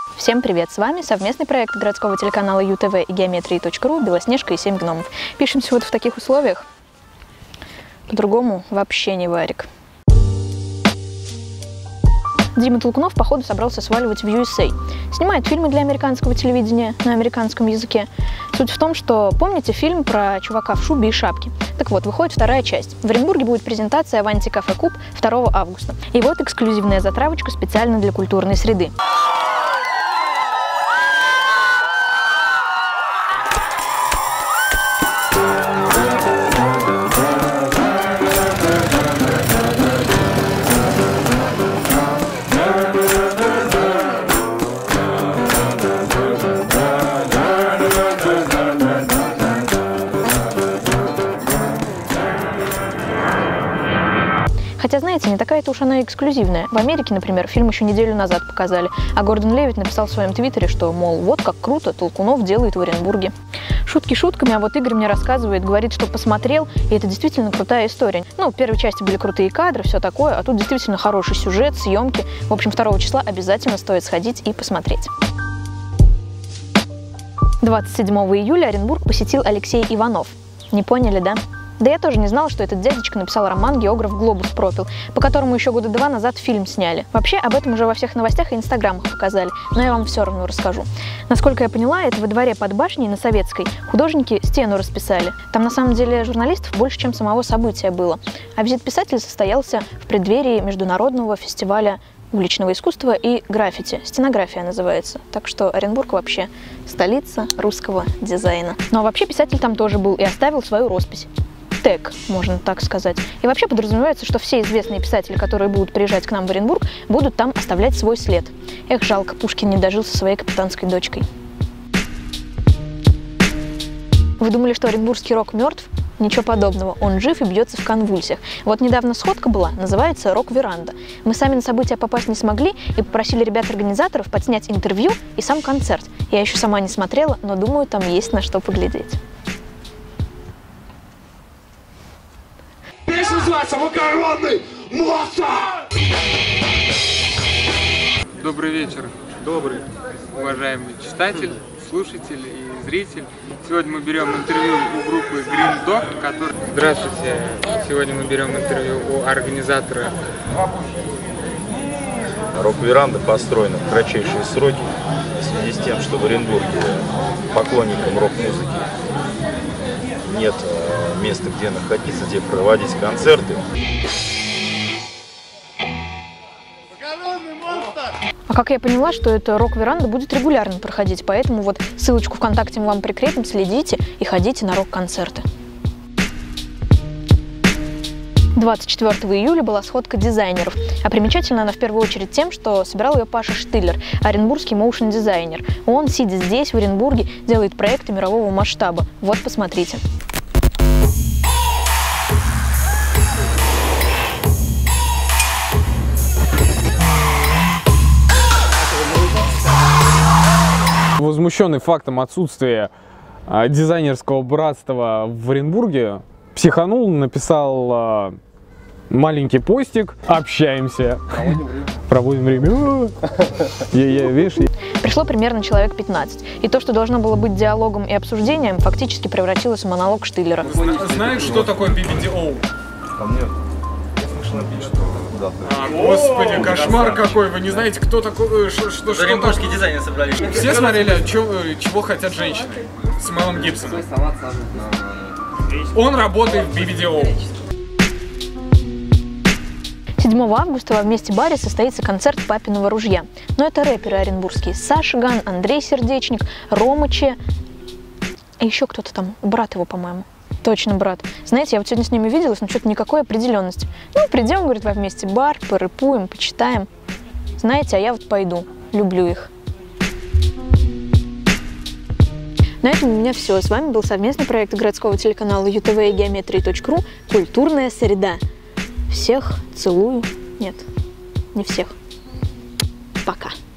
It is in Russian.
Всем привет! С вами совместный проект городского телеканала ЮТВ и Geometry.ru «Белоснежка и 7 гномов». Пишемся вот в таких условиях. По-другому вообще не варик. Дима Толкунов, походу, собрался сваливать в USA. Снимает фильмы для американского телевидения на американском языке. Суть в том, что помните фильм про чувака в шубе и шапке? Так вот, выходит вторая часть. В Оренбурге будет презентация в антикафе Куб 2 августа. И вот эксклюзивная затравочка специально для культурной среды. Хотя, знаете, не такая-то уж она эксклюзивная. В Америке, например, фильм еще неделю назад показали, а Гордон Левитт написал в своем твиттере, что, мол, вот как круто Толкунов делает в Оренбурге. Шутки шутками, а вот Игорь мне рассказывает, говорит, что посмотрел, и это действительно крутая история. Ну, в первой части были крутые кадры, все такое, а тут действительно хороший сюжет, съемки. В общем, 2 числа обязательно стоит сходить и посмотреть. 27 июля Оренбург посетил Алексей Иванов. Не поняли, да? Да я тоже не знала, что этот дядечка написал роман «Географ Глобус пропил», по которому еще года 2 назад фильм сняли. Вообще, об этом уже во всех новостях и инстаграмах показали, но я вам все равно расскажу. Насколько я поняла, это во дворе под башней на Советской художники стену расписали. Там на самом деле журналистов больше, чем самого события было. А визит писателя состоялся в преддверии международного фестиваля уличного искусства и граффити. Стенография называется. Так что Оренбург вообще столица русского дизайна. Ну а вообще писатель там тоже был и оставил свою роспись. Тег, можно так сказать. И вообще подразумевается, что все известные писатели, которые будут приезжать к нам в Оренбург, будут там оставлять свой след. Эх, жалко, Пушкин не дожил со своей капитанской дочкой. Вы думали, что оренбургский рок мертв? Ничего подобного, он жив и бьется в конвульсиях. Вот недавно сходка была, называется «Рок-веранда». Мы сами на события попасть не смогли и попросили ребят-организаторов подснять интервью и сам концерт. Я еще сама не смотрела, но думаю, там есть на что поглядеть. Песня называется «Макаронный монстр». Добрый вечер. Добрый. Уважаемый читатель, слушатель и зритель. Сегодня мы берем интервью у группы Green Dog, который... Здравствуйте. Сегодня мы берем интервью у организатора. Рок-веранда построена в кратчайшие сроки в связи с тем, что в Оренбурге поклонникам рок-музыки нет места, где находиться, где проводить концерты. А как я поняла, что эта рок-веранда будет регулярно проходить, поэтому вот ссылочку ВКонтакте мы вам прикрепим, следите и ходите на рок-концерты. 24 июля была сходка дизайнеров, а примечательна она в первую очередь тем, что собирал ее Паша Штиллер, оренбургский моушн-дизайнер. Он, сидя здесь, в Оренбурге, делает проекты мирового масштаба. Вот, посмотрите. Возмущенный фактом отсутствия дизайнерского братства в Оренбурге, психанул, написал маленький постик, общаемся, проводим время. Пришло примерно человек 15, и то, что должно было быть диалогом и обсуждением, фактически превратилось в монолог Штиллера. Знаешь, что такое BBDO? Ко мне слышно пишут. Господи, кошмар какой! Вы не знаете, кто такой? Оренбургские дизайнеры собрались. Все смотрели, чего хотят женщины? С Мэлом Гибсоном. Он работает в BBDO. 7 августа во «Вместе баре» состоится концерт «Папиного ружья». Но это рэперы оренбургские. Саша Ган, Андрей Сердечник, Рома Че. И еще кто-то там, брат его, по-моему. Точно, брат. Знаете, я вот сегодня с ними виделась, но что-то никакой определенности. Ну, придем, говорит, во «Вместе бар», порэпуем, почитаем. Знаете, а я вот пойду. Люблю их. На этом у меня все. С вами был совместный проект городского телеканала ЮТВ и Geometry.ru «Культурная среда». Всех целую. Нет, не всех. Пока.